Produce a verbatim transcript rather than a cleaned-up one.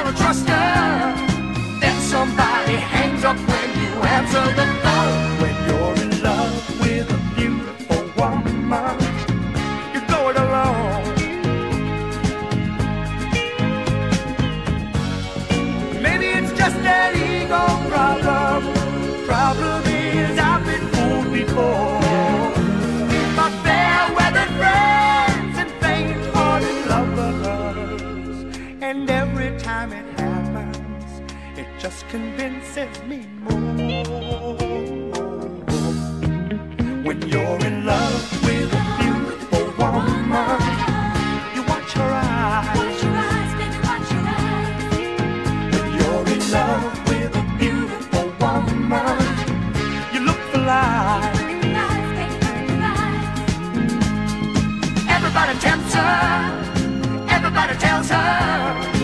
gonna trust her. Then somebody hangs up when you answer the phone. When you're in love with a beautiful woman, you go it alone. Maybe it's just an ego problem. Problem is I've been fooled before. My fair-weathered friends and faint-hearted lovers, and every time it happens, it just convinces me more. When you're in love with a beautiful woman, you watch her eyes. Watch your eyes, baby, watch your eyes. When you're in love with a beautiful woman, you look for lies. Everybody tempts her, everybody tells her